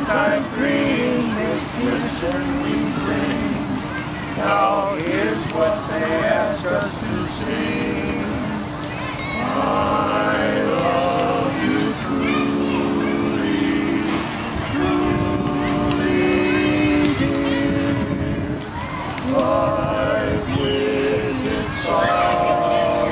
springtime green, this mission we bring. Now here's what they ask us to sing. I love you truly, truly dear. Life with its sorrow,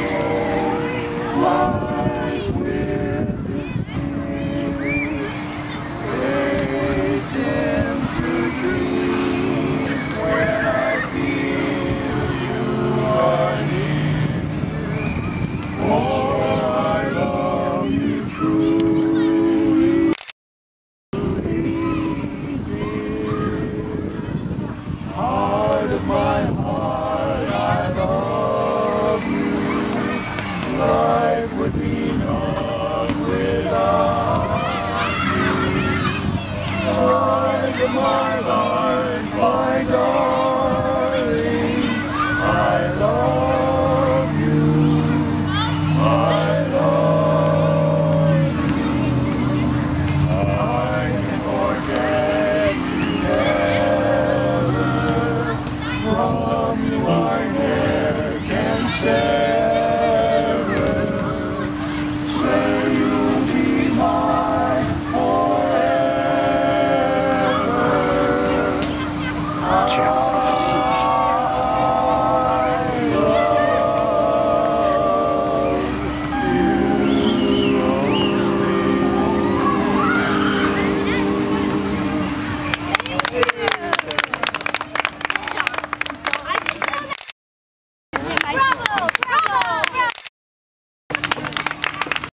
life with its fear, fades into dream when I feel you are near. Oh, I love you truly, dear. Heart of my heart, I love you. Life would be none without you. Heart of my